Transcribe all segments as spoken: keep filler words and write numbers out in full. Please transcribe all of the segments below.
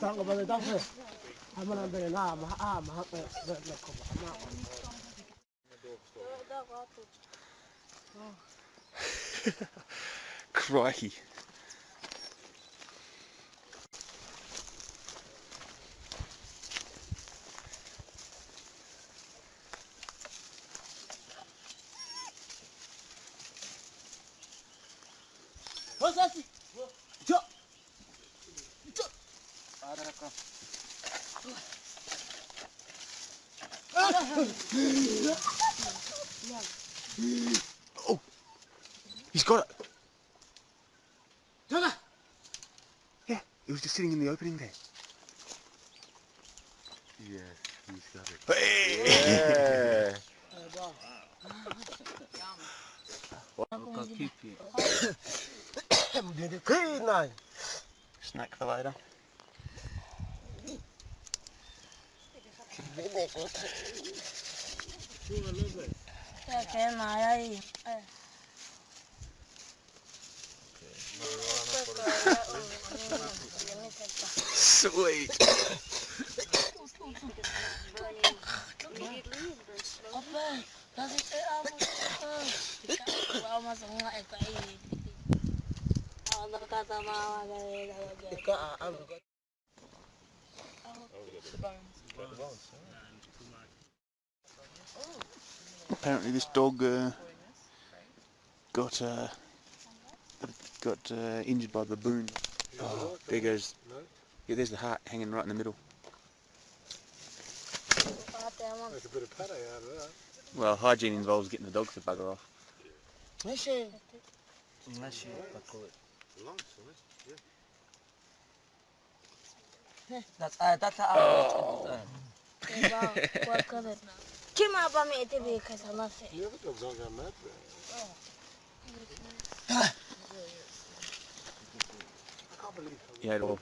Crikey. Oh, he's got it. Yeah, he was just sitting in the opening there. Yeah, he's got it. Hey! Yeah. Snack for later. Sweet. Apparently this dog uh, got uh, got uh, injured by a baboon. Oh, there goes. Yeah, there's the heart hanging right in the middle. There's a bit of pate out of that. Well, hygiene involves getting the dogs to bugger off. Unless you call it lungs, yeah. That's uh, that's uh, oh. The other dogs aren't going mad for it. I can't believe how Yeah, it all.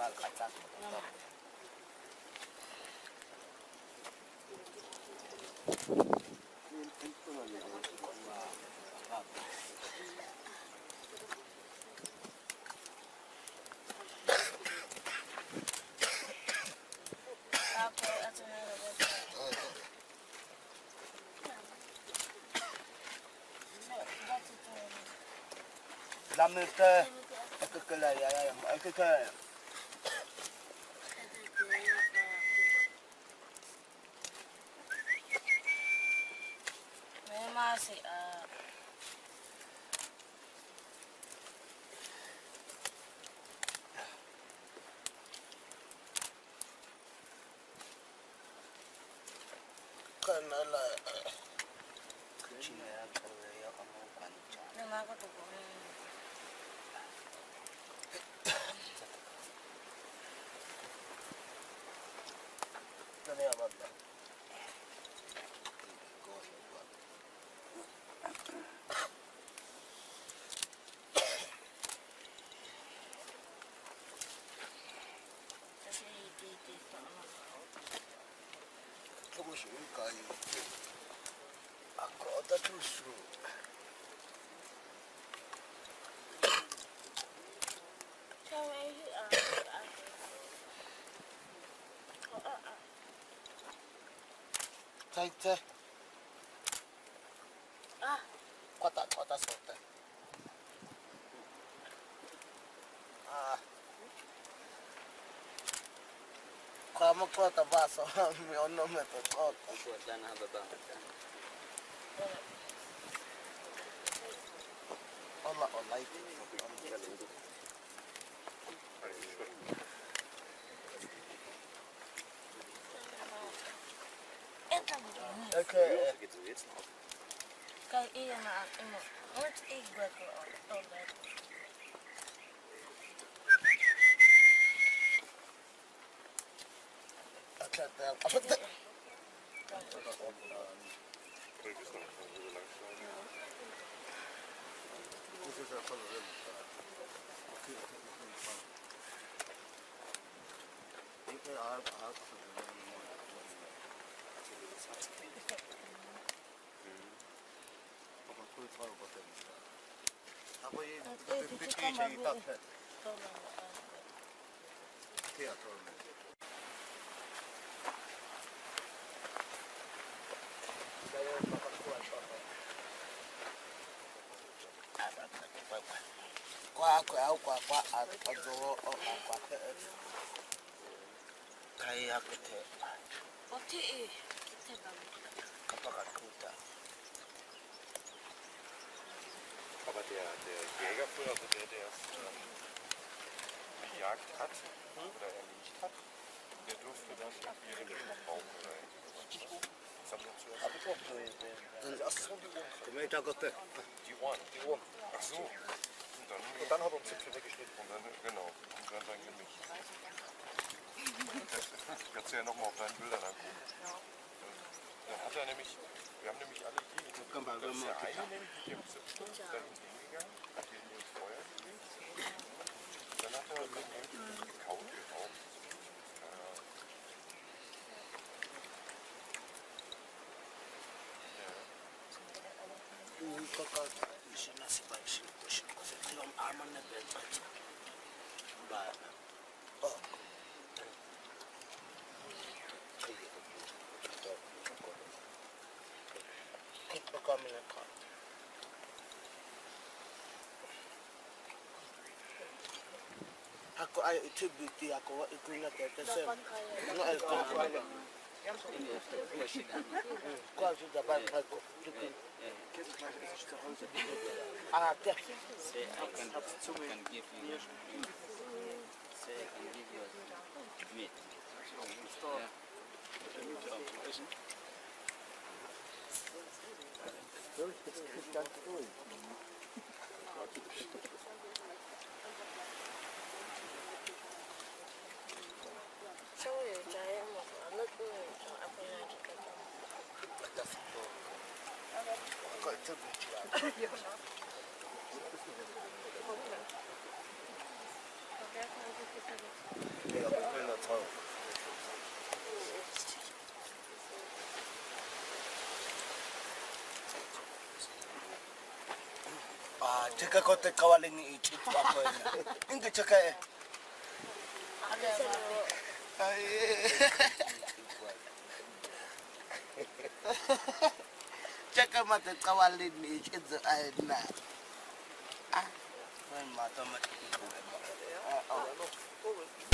Làm được cái cái này cái cái cái mà sẽ cái này là chỉ là cái này ông quan trọng. nhưng mà có tụi cái này là không sử cái à có đã tu sử theo ấy à thay thế à quá ta quá ta sốt đấy à kamu kau tak bahasa miono metode kau buat dana beban Allah Allah itu okay cái ý là em một một ý quẹt rồi tôi đấy okay apa tu apa ini bikin saya tak teater saya bakal kuat qua qua qua qua à qua chỗ ở qua cái cái cái thế có thể thế bằng cái bác cụ ta Aber der, der Jäger früher, also der, der es ähm, gejagt hat oder erlegt hat, der durfte dann irgendwie den Rücken rauchen oder irgendwas. Das habe ich auch zuerst. Habe ich auch gesehen. Ach so, die Ohren. Die Ohren. Ach so. Und dann, und dann hat er einen Zipfel weggeschnitten. Und dann, genau. Und dann sein Genick. Das kannst du ja nochmal auf deinen Bildern angucken. Dann hat er nämlich, wir haben nämlich alle hier, das ist der eine nämlich mit dem Zipfel, dann hingegangen, hat den ins Feuer gelegt. Dann hat er dann irgendwie gekaut, geraucht. Kakak bisa nasi baik sih, sih. Kalau aman nih baik. Baik. Oh. Kita kami nak. Aku ayo itu beauty aku itu nak tersen. Nak aku. Kau sudah banyak aku. Ah, der. Say I can, can give you say I can give you meat. Yeah. sau này trái một nước cho ăn cái này thì Kau itu beauty. cái Ah, cheka kote kawali ni ichi wako ina. Inge cheka e. Cheka mate kawali ni ichi zo aina. Ah, when mata mati. Ah, oh.